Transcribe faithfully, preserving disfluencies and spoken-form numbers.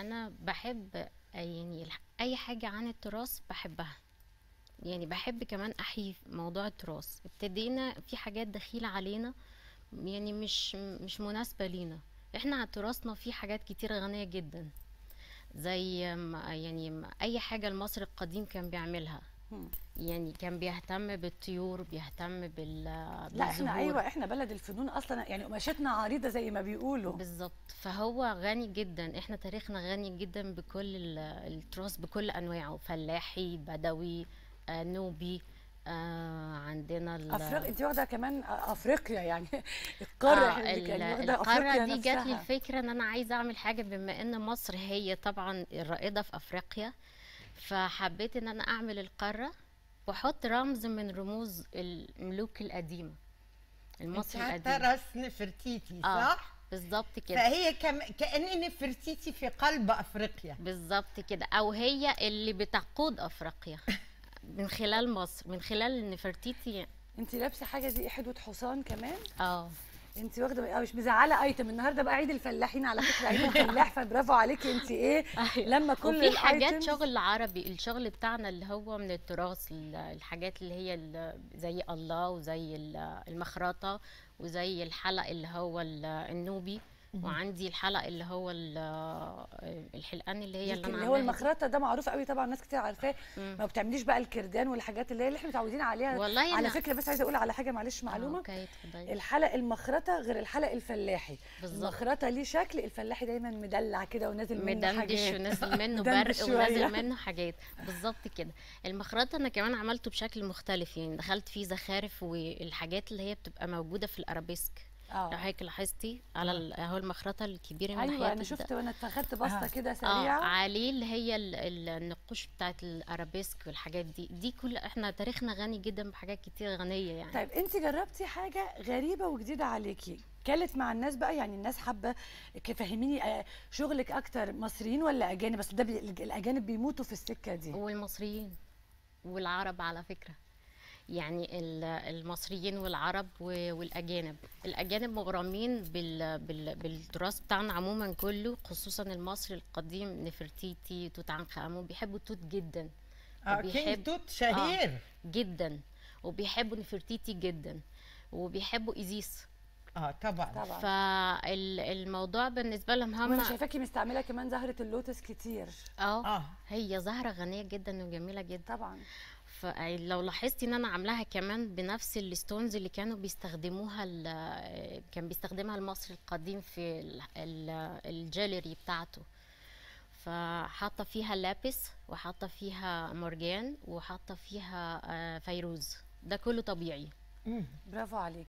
انا بحب يعني الح- اي حاجه عن التراث بحبها. يعني بحب كمان احيي موضوع التراث. ابتدينا في حاجات دخيله علينا، يعني مش مش مناسبه لينا. احنا على تراثنا في حاجات كتير غنيه جدا، زي ما- يعني ما- اي حاجه المصري القديم كان بيعملها. مم. يعني كان بيهتم بالطيور، بيهتم بال لا احنا بالزهور. ايوه احنا بلد الفنون اصلا، يعني قماشتنا عريضه زي ما بيقولوا. بالظبط، فهو غني جدا. احنا تاريخنا غني جدا بكل ال- التراث بكل انواعه، فلاحي، بدوي، آه، نوبي. آه، عندنا ال افريقيا انت واخده كمان افريقيا يعني القاره اه اللي ال- يعني واخده القارة افريقيا دي جات لي نفسها. الفكرة ان انا عايزة اعمل حاجة، بما ان مصر هي طبعا الرائدة في افريقيا. فحبيت ان انا اعمل القارة واحط رمز من رموز الملوك القديمة، انت المصري حتى القديم. راس نفرتيتي اه، صح؟ بالظبط كده. فهي كم... كأن نفرتيتي في قلب افريقيا. بالظبط كده، او هي اللي بتقود افريقيا من خلال مصر، من خلال نفرتيتي. انت لابسه حاجه دي حدوه حصان كمان. اه. انت واخده اه مش مزعله ايتم النهارده بقى عيد الفلاحين على فكره، عيد الفلاح، فبرافو عليكي انت ايه ايوه. لما كل وفي حاجات الايتمز. شغل عربي، الشغل بتاعنا اللي هو من التراث، ال- الحاجات اللي هي ال- زي الله، وزي ال- المخرطة، وزي الحلق اللي هو ال- النوبي. وعندي الحلق اللي هو ال- الحلقان اللي هي اللي انا اللي هو عاملاها دي. المخرطه ده معروف قوي طبعا، ناس كتير عارفاه. مم. ما بتعمليش بقى الكردان والحاجات اللي هي اللي احنا متعودين عليها. والله على انا فكره بس عايزه اقول على حاجه، معلش اه معلومه. اوكي اتفضلي. الحلق المخرطه غير الحلق الفلاحي. بالظبط. المخرطه ليه شكل، الفلاحي دايما مدلع كده ونازل منه مدندش حاجات ونازل منه مدندش برق شوية. ونازل منه حاجات. بالظبط كده. المخرطة انا كمان عملته بشكل مختلف، يعني دخلت فيه زخارف والحاجات اللي هي بتبقى موجودة في الارابيسك. لو اه حضرتك لاحظتي على ال- اهو المخرطة الكبيرة من ايوه انا ناحيتك شفت ده. وانا اتخذت بصه آه. كده اه، سريعه. عليه اللي هي ال- ال- النقوش بتاعت الارابيسك والحاجات دي. دي كل احنا تاريخنا غني جدا بحاجات كتير غنية يعني. طيب انت جربتي حاجه غريبه وجديده عليكي كلت مع الناس بقى، يعني الناس حابه فهميني آه، شغلك اكتر مصريين ولا اجانب؟ بس ده بي... الاجانب بيموتوا في السكه دي. والمصريين والعرب على فكرة. يعني ال- المصريين والعرب و- والأجانب. الأجانب مغرمين بال بال بالتراث بتاعنا عموما كله، خصوصا المصري القديم، نفرتيتي، توت عنخ آمون. بيحبوا توت جدا. اه كينج وبيحب توت اه شهير. جدا. وبيحبوا نفرتيتي جدا. وبيحبوا إيزيس. اه طبعا. طبعا. فالموضوع بالنسبة لهم هم. وانا شايفاكي مستعمله كمان زهره اللوتس كتير. اه، اه هي زهرة غنية جدا وجميلة جدا. طبعا. فلو لاحظتي ان انا عاملاها كمان بنفس الستونز اللي كانوا بيستخدموها ال- كان بيستخدمها المصري القديم في ال- ال- الجاليري بتاعته. فحاطه فيها لابس، وحاطه فيها مرجان، وحاطه فيها آه، فيروز. ده كله طبيعي. برافو عليك.